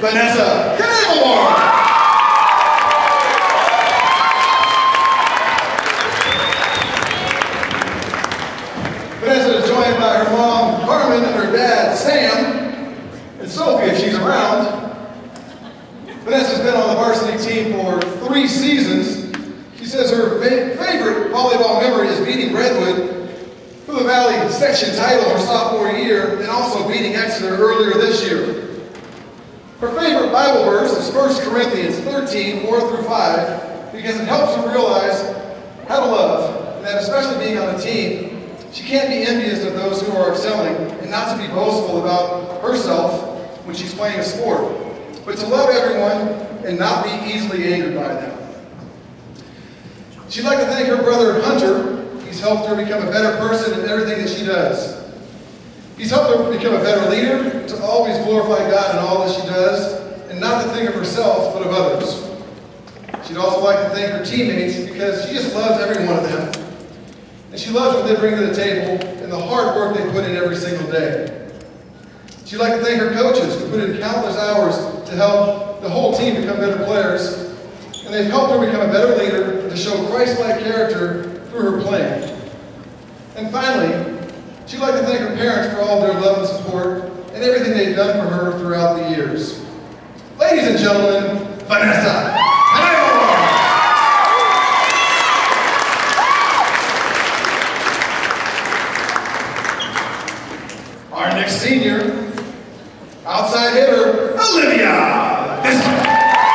Vanessa and Alyvia. Vanessa is joined by her mom, Carmen, and her dad, Sam, and Sophie, if she's around. Vanessa's been on the varsity team for 3 seasons. She says her favorite volleyball memory is beating Redwood for the Valley section title her sophomore year, and also beating Exeter earlier this year. Her favorite Bible verse is 1 Corinthians 13, 4 through 5, because it helps her realize how to love, and that especially being on a team, she can't be envious of those who are excelling, and not to be boastful about herself when she's playing a sport, but to love everyone and not be easily angered by them. She'd like to thank her brother Hunter. He's helped her become a better person in everything that she does. He's helped her become a better leader, to always glorify God in all that she does, and not to think of herself, but of others. She'd also like to thank her teammates, because she just loves every one of them. And she loves what they bring to the table and the hard work they put in every single day. She'd like to thank her coaches, who put in countless hours to help the whole team become better players. And they've helped her become a better leader, to show Christ-like character through her playing. And finally, she'd like to thank her parents for all their love and support and everything they've done for her throughout the years. Ladies and gentlemen, Vanessa and Alyvia. Our next senior, outside hitter, Alyvia. This one.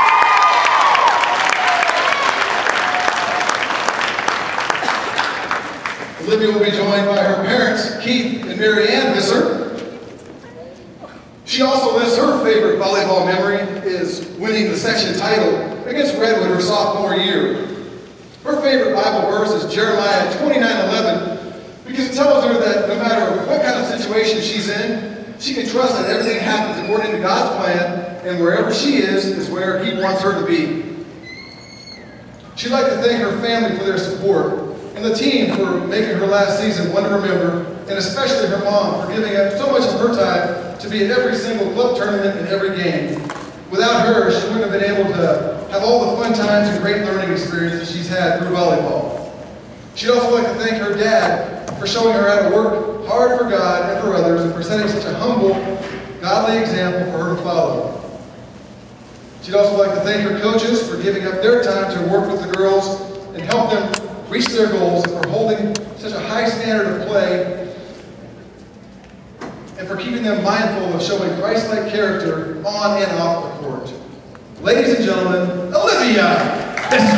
Alyvia will be joined by her parents, Keith and Mary Ann Visser. She also lists her favorite volleyball memory is winning the section title against Redwood her sophomore year. Her favorite Bible verse is Jeremiah 29:11, because it tells her that no matter what kind of situation she's in, she can trust that everything happens according to God's plan, and wherever she is where He wants her to be. She'd like to thank her family for their support, and the team for making her last season one to remember, and especially her mom for giving up so much of her time to be at every single club tournament and every game. Without her, she wouldn't have been able to have all the fun times and great learning experiences she's had through volleyball. She'd also like to thank her dad for showing her how to work hard for God and for others, and for setting such a humble, godly example for her to follow. She'd also like to thank her coaches for giving up their time to work with the girls and help them reach their goals, and for holding such a high standard of play, and for keeping them mindful of showing Christ-like character on and off the court. Ladies and gentlemen, Alyvia.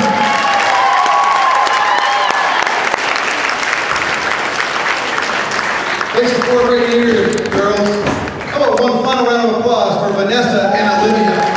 Thanks for 4 great years, girls. How about one final round of applause for Vanessa and Alyvia.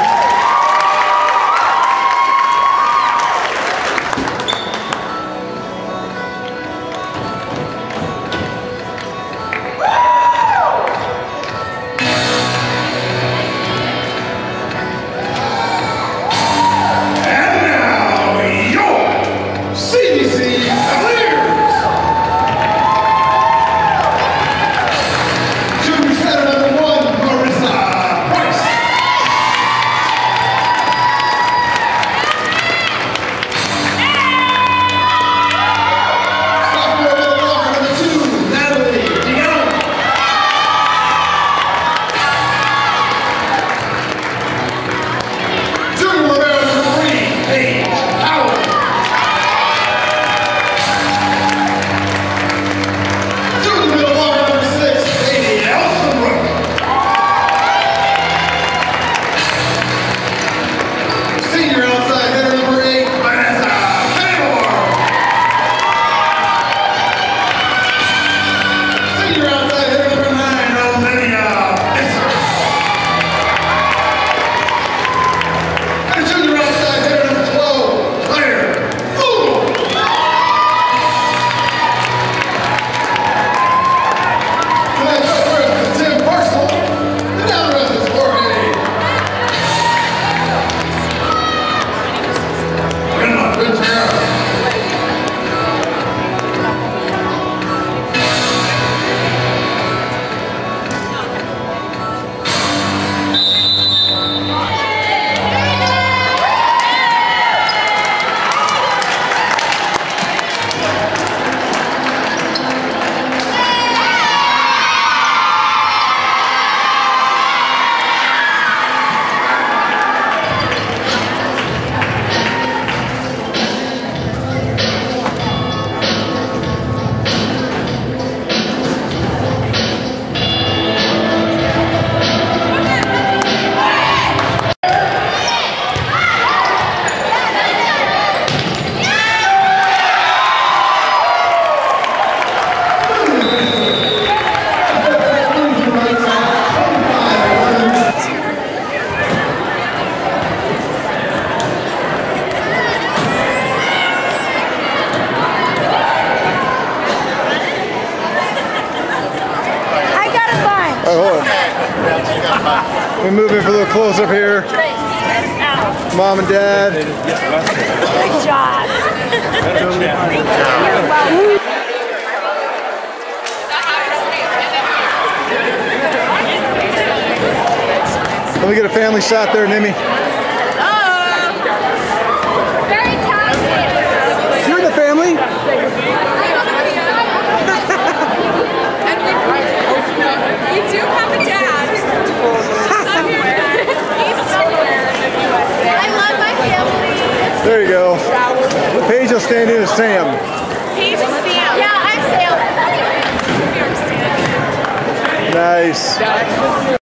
Junior setter number 1, Marissa Price. We move in for a little close up here. Mom and Dad. Good job. Let me get a family shot there, Nimi. Very talented. You're in the family? We do have a dad. Somewhere. He's somewhere in the USA. I love my family. There you go. Paige will stand in as Sam. Paige is Sam. Yeah, I'm Sam. Nice.